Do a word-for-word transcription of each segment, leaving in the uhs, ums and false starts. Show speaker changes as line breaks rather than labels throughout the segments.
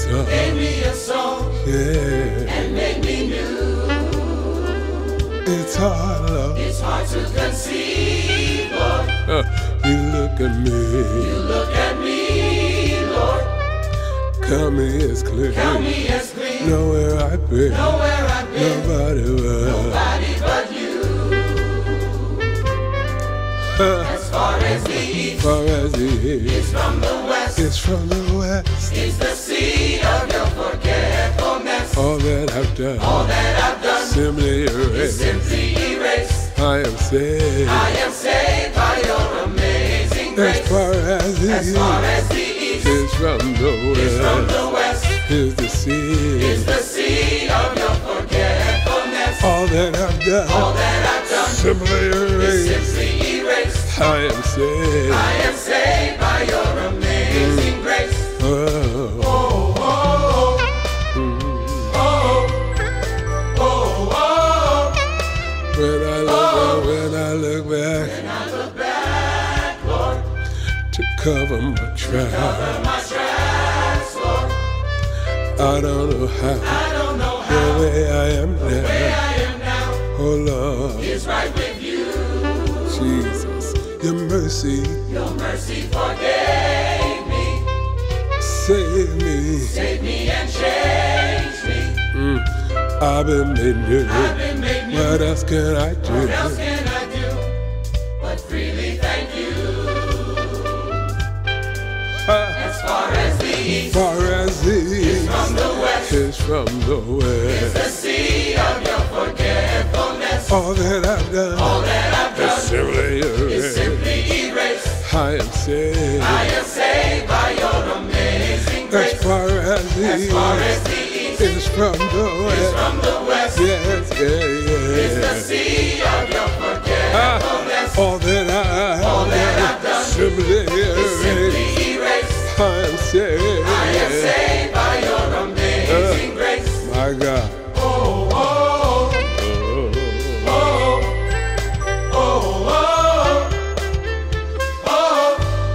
song.
Gave me a song.
Yeah.
And made me new.
It's hard, Lord.
It's hard to conceive, Lord.
Uh, you look at me.
You look at me, Lord.
Count me as clean.
Count me as clean.
Nowhere I've been.
Nowhere I've been.
Nobody but.
Nobody but you. As far as the east.
Far as the east.
It's from the west.
It's from the west.
It's the sea of your forgetfulness.
All that I've done.
All that I've done.
Simply
Is
erased.
simply erased.
I am saved.
I am saved by your amazing grace.
As far as the
As far as the east.
is from the west.
It's from the west.
Is the sea.
Is the sea of your forgetfulness.
All that I've done.
All that I've done.
Simply
Is
erased.
simply erased.
I am saved.
I am saved by your amazing grace.
Oh.
Oh, oh, oh. Oh, oh, oh.
When I look back, when I look back
When I look back, Lord,
to cover my
cover
tracks,
my tracks, Lord.
I don't know how.
I don't know
The
how
way I am
the way
now.
I am now
Oh Lord,
is right with you.
Jesus, your mercy
Your mercy forgave me,
save me.
saved me and changed me.
Mm. I've been made new.
I've been made new.
What else can I do?
What else can I do but freely thank you?
Ah,
As far as the east
far as the
is
east
from the west,
is from the
is the
west.
sea of your forgetfulness.
All that I've done
All that I've
is
done
simply
is
erased.
simply erased.
I am saved.
I am saved by your amazing grace.
As far as the
As far as
east
the east
is from the
is
west.
from the west,
Yes, yeah,
is the
yeah.
sea of your
Ah,
forgetfulness.
all that I
All that
have
I've done
done simply
is
erased.
simply erased.
I am saved.
I am saved by your amazing grace.
My God.
Oh, oh,
Oh,
oh, oh, oh, oh.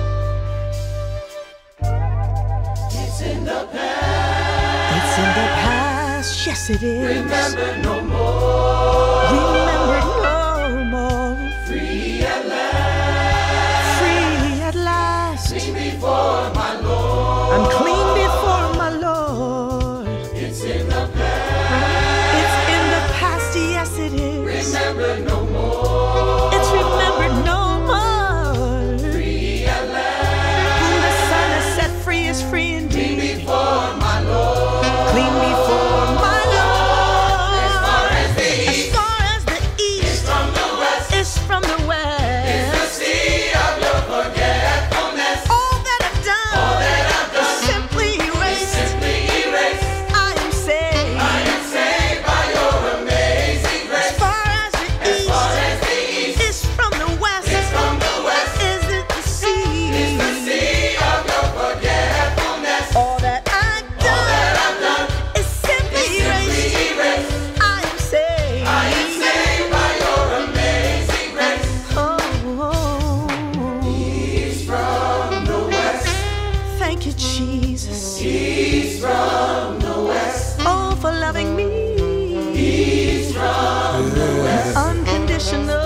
It's in the past.
It's in the past, yes it is.
Remember no more.
Remember no more.
Free at last.
Free at last.
Clean before my Lord.
I'm clean before my Lord.
It's in the past.
It's in the past, yes it is.
Remember no more.
It's remembered no more.
Free at last.
Whom the Son has set free is free
Clean
indeed.
before my Lord.
Clean before my Lord.
As far as the
As
east
far as the
is
east
from the west,
is from the
is
west.
the sea of your forgetfulness.
All that I've done
All that I've
is
done
simply
is
erased.
simply erased.
I am saved.
I am saved by your amazing
As
grace.
far as the
As far
east
as the east
is from the west,
is from the west,
is it the sea?
is the sea of your forgetfulness.
All that I've
All that
done
I've done
is simply
is simply
erased.
erased.
I am saved.
I am saved by your amazing grace.
Oh,
He's from the west.
thank you, Jesus.
He's from the west.
Oh, for loving me
He's from the west.
unconditional.